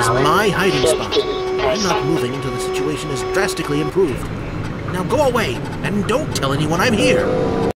is my hiding spot. I'm not moving until the situation is drastically improved. Now go away, and don't tell anyone I'm here!